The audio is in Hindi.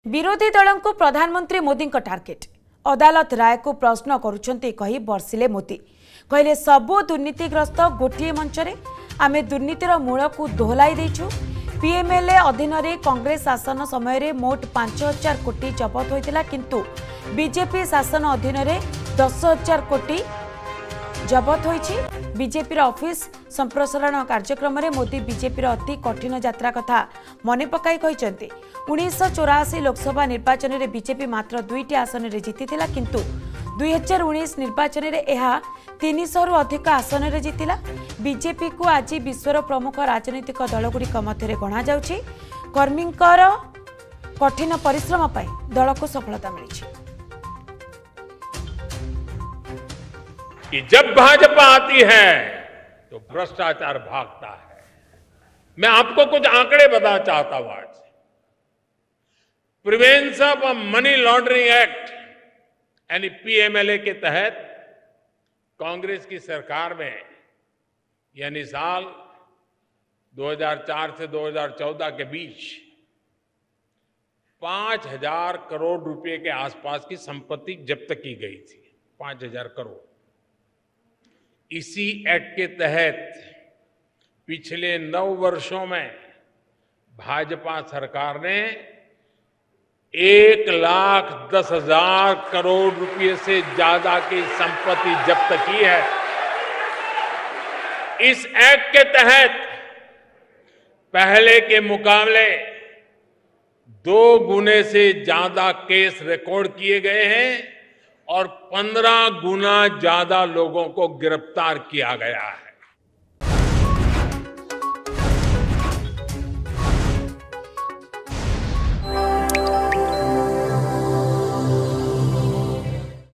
विरोधी दल को प्रधानमंत्री मोदी टार्गेट अदालत राय को प्रश्न करुछंती कही बर्षिले मोदी कहले सबु दुर्नीतिग्रस्त गोटे मंचरे आमे दुर्नीतिर मूल को दोहलाई देछु। पीएमएलए अधीन रे कांग्रेस शासन समय रे मोट 5,000 कोटी जबत होइतिला किंतु बीजेपी शासन अधीन रे 10,000 कोटी जबत होइछि। बीजेपी ऑफिस संप्रसारण कार्यक्रम में मोदी बीजेपी अति कठिन यात्रा कथा मने पकाई कहिसेंती 1984 लोकसभा निर्वाचन में बीजेपी मात्र 2टी आसन में जीतिथिला किंतु 2019 निर्वाचन में यह 300 रु अधिक आसन में जीतिला। बीजेपी को आज विश्वर प्रमुख राजनीतिक दलगुड़िक मध्य गणा जाउछि। कर्मींकर कठिन परिश्रम पाई दल को सफलता मिली कि जब भाजपा आती है तो भ्रष्टाचार भागता है। मैं आपको कुछ आंकड़े बताना चाहता हूं। आज prevention of money laundering act यानी पीएमएलए के तहत कांग्रेस की सरकार में यानी साल 2004 से 2014 के बीच 5,000 करोड़ रुपए के आसपास की संपत्ति जब्त की गई थी। 5,000 करोड़। इसी एक्ट के तहत पिछले 9 वर्षों में भाजपा सरकार ने 1,10,000 करोड़ रुपए से ज्यादा की संपत्ति जब्त की है। इस एक्ट के तहत पहले के मुकाबले 2 गुने से ज्यादा केस रिकॉर्ड किए गए हैं और 15 गुना ज्यादा लोगों को गिरफ्तार किया गया है।